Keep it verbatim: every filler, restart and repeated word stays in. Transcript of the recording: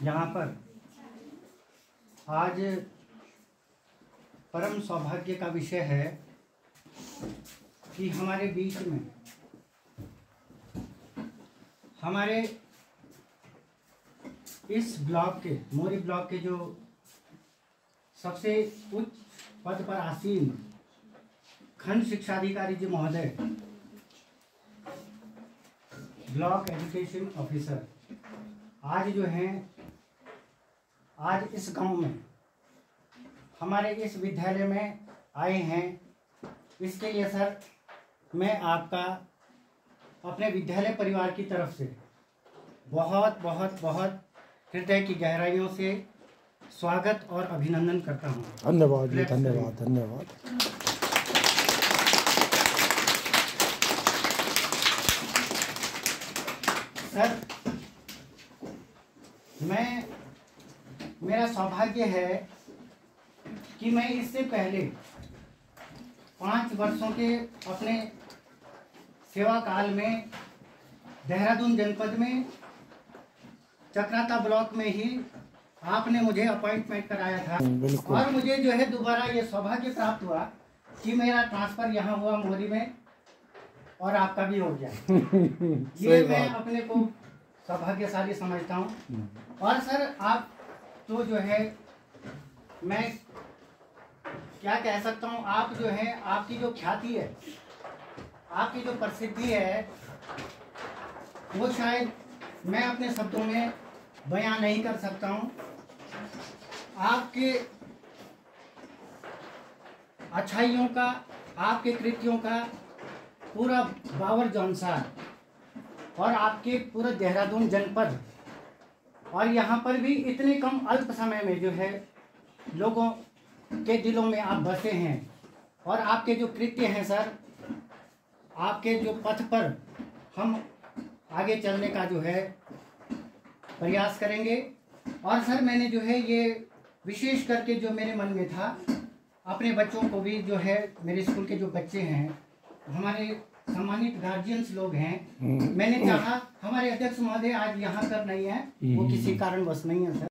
यहाँ पर आज परम सौभाग्य का विषय है कि हमारे बीच में हमारे इस ब्लॉक के मोरी ब्लॉक के जो सबसे उच्च पद पर आसीन खंड शिक्षाधिकारी जी महोदय, ब्लॉक एजुकेशन ऑफिसर, आज जो हैं आज इस गांव में हमारे इस विद्यालय में आए हैं। इसके लिए सर मैं आपका अपने विद्यालय परिवार की तरफ से बहुत बहुत बहुत हृदय की गहराइयों से स्वागत और अभिनंदन करता हूँ। धन्यवाद जी, धन्यवाद धन्यवाद। सर मैं मेरा सौभाग्य है कि मैं इससे पहले पाँच वर्षों के अपने सेवा काल में देहरादून जनपद में चक्राता ब्लॉक में ही आपने मुझे अपॉइंटमेंट कराया था और मुझे जो है दोबारा ये सौभाग्य प्राप्त हुआ कि मेरा ट्रांसफर यहाँ हुआ मोरी में और आपका भी हो गया। ये मैं अपने को सौभाग्यशाली समझता हूँ। और सर आप तो जो है मैं क्या कह सकता हूँ, आप जो है आपकी जो ख्याति है, आपकी जो प्रसिद्धि है, वो शायद मैं अपने शब्दों में बयां नहीं कर सकता हूँ। आपके अच्छाइयों का, आपके कृत्यों का पूरा बावर जौनसार और आपके पूरे देहरादून जनपद और यहाँ पर भी इतने कम अल्प समय में जो है लोगों के दिलों में आप बसे हैं और आपके जो कृत्य हैं सर, आपके जो पथ पर हम आगे चलने का जो है प्रयास करेंगे। और सर मैंने जो है ये विशेष करके जो मेरे मन में था, अपने बच्चों को भी जो है, मेरे स्कूल के जो बच्चे हैं, हमारे सम्मानित गार्जियंस लोग हैं, मैंने चाहा हमारे अध्यक्ष महोदय आज यहाँ पर नहीं है, वो किसी कारणवश नहीं है सर।